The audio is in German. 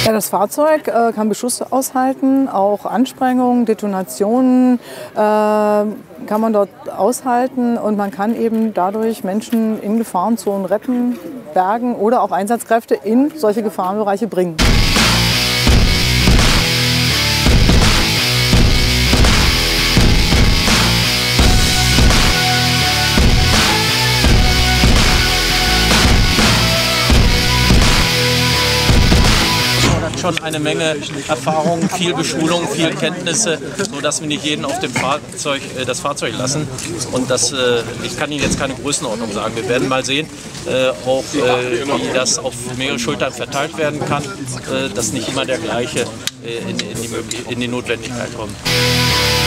Ja, das Fahrzeug kann Beschuss aushalten, auch Ansprengungen, Detonationen kann man dort aushalten und man kann eben dadurch Menschen in Gefahrenzonen retten, bergen oder auch Einsatzkräfte in solche Gefahrenbereiche bringen. Schon eine Menge Erfahrung, viel Beschulung, viel Kenntnisse, sodass wir nicht jeden auf dem das Fahrzeug lassen. Und ich kann Ihnen jetzt keine Größenordnung sagen. Wir werden mal sehen, wie das auf mehrere Schultern verteilt werden kann, dass nicht immer der gleiche in die Notwendigkeit kommt.